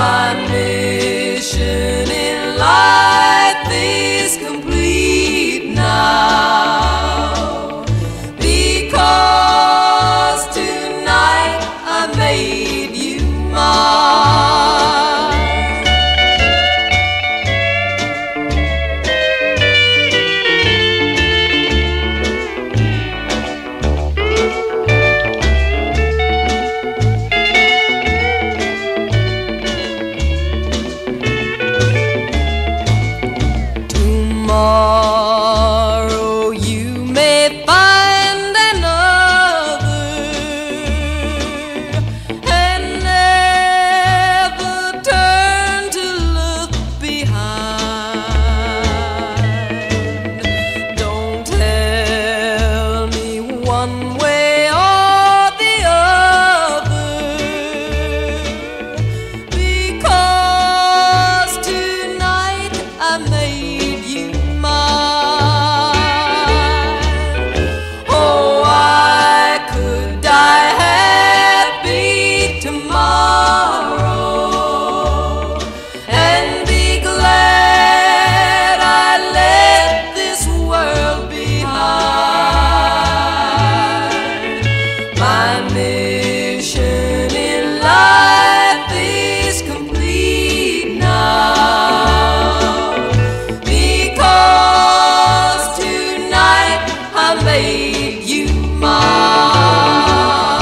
My mission in life is complete now, because tonight I made you mine. Tomorrow you may find another and never turn to look behind. Don't tell me one way or the other, because tonight I made you mine. Oh, I could die happy tomorrow and be glad I left this world behind. My mission in life is complete now, because tonight I made you mine.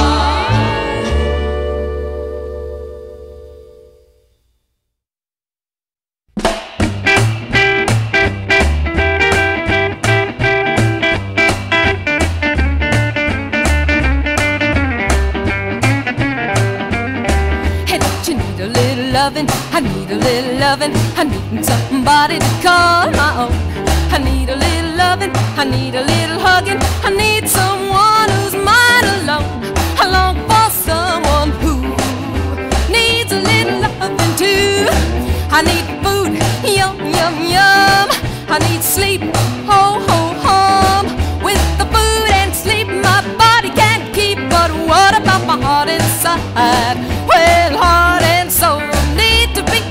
Hey, don't you need a little loving? I need a little loving. I need somebody to call my own. I need a little loving. I need a little hugging. I need someone who's mine alone. I long for someone who needs a little loving too. I need food, yum, yum, yum. I need sleep, ho, ho, hum. With the food and sleep my body can't keep. But what about my heart inside? Well, heart and soul need to be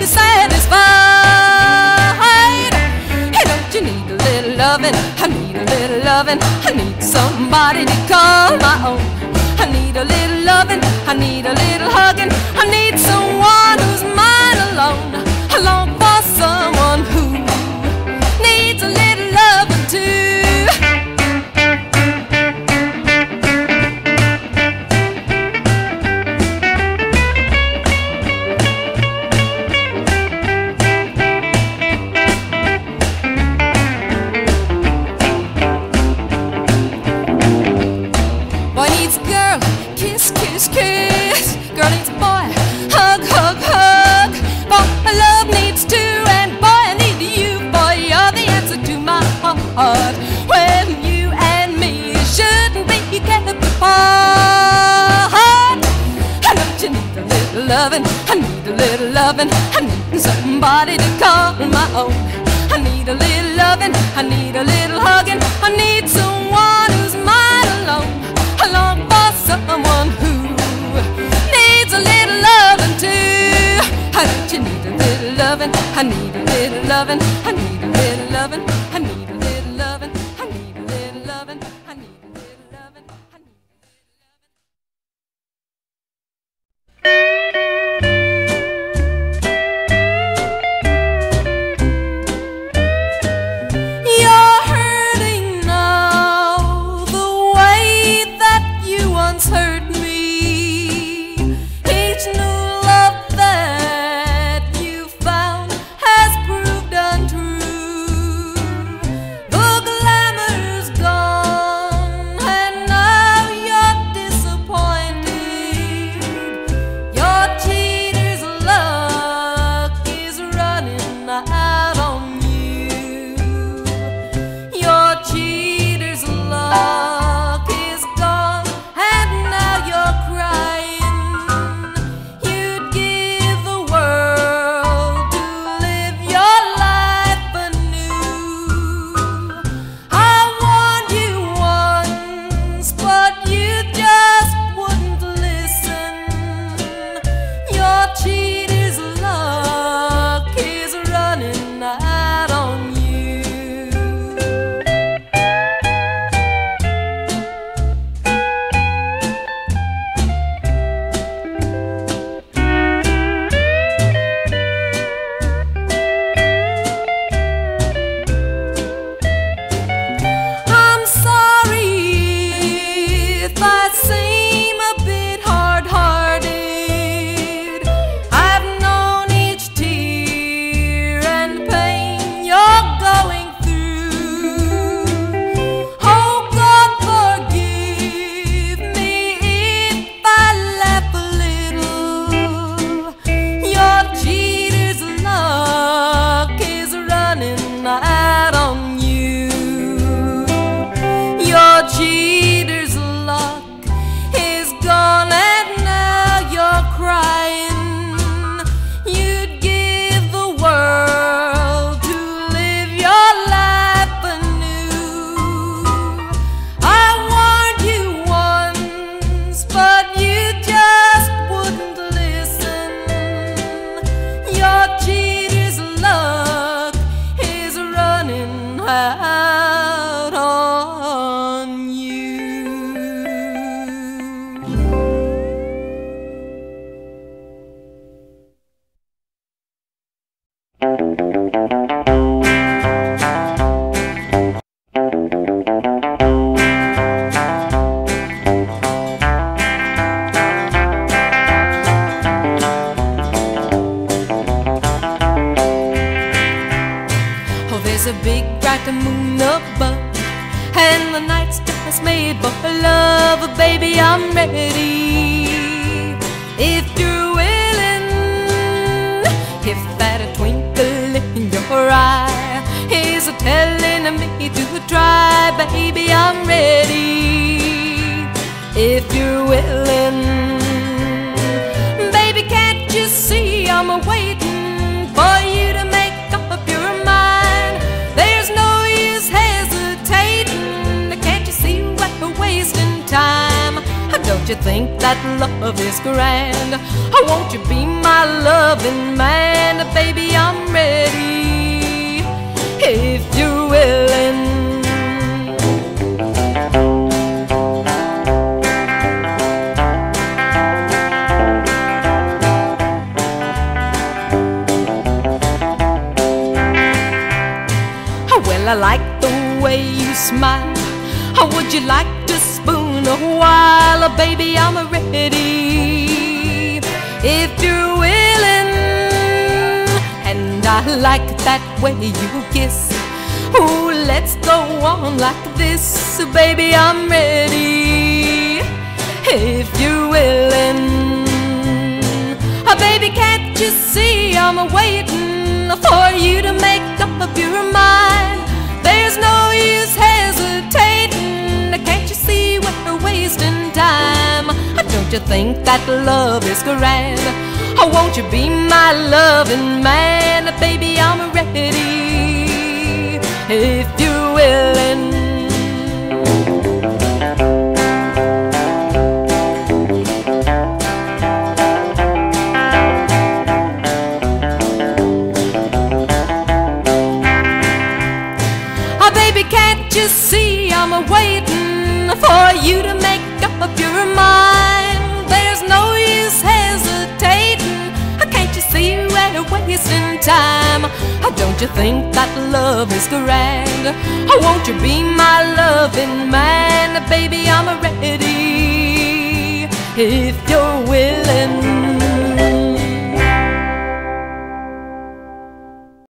satisfied. Hey, don't you need a little loving? I need a little loving. I need somebody to call my own. I need a little loving. I need a little hugging. I need someone who's mine alone. I long for someone who needs a little loving too. Boy needs girl, kiss, kiss, kiss. Girl needs boy, hug, hug, hug. Boy, love needs two, and boy, I need you. Boy, you're the answer to my heart. Well, you and me shouldn't be kept apart. I know you need a little loving. I need a little loving. I need somebody to call my own. I need a little loving. I need a little hugging. I need someone who's mine alone. I long for someone who needs a little loving too. I know you need a little loving. I need a little loving. I need a little loving. I need a little loving. I need a little loving. I need a little loving. I need a You're hurting now the way that you once hurt me. Each new love that you found has proved untrue. There's a big bright moon above, and the night's just made for love. Baby, I'm ready if you're willing. If that a twinkle in your eye is telling me to try, baby, I'm ready if you're willing. Baby, can't you see I'm waiting for you to make up your mind? There's no use hesitating. Can't you see we're wasting time? Don't you think that love is grand? Won't you be my loving man? Baby, I'm ready if you're willing. Well, I like the way you smile. Would you like to spoon a while? Baby, I'm ready if you're willing. And I like that way you kiss. Ooh, let's go on like this. Baby, I'm ready if you're willing. Baby, can't you see I'm waiting for you to make up your mind? There's no use hesitating. Can't you see we're wasting time? Don't you think that love is grand? Won't you be my loving man? Baby, I'm ready if you're willing. Can't you see I'm waiting for you to make up your mind? There's no use hesitating. Can't you see we're wasting time? Don't you think that love is grand? Won't you be my loving man? Baby, I'm ready if you're willing.